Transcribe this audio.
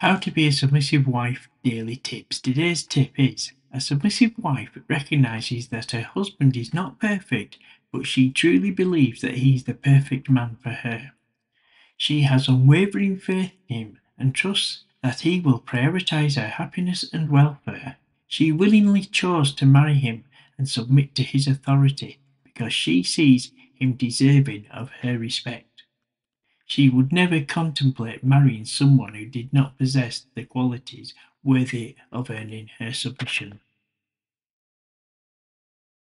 How to be a submissive wife daily tips. Today's tip is a submissive wife recognizes that her husband is not perfect, but she truly believes that he is the perfect man for her. She has unwavering faith in him and trusts that he will prioritize her happiness and welfare. She willingly chose to marry him and submit to his authority because she sees him deserving of her respect. She would never contemplate marrying someone who did not possess the qualities worthy of earning her submission.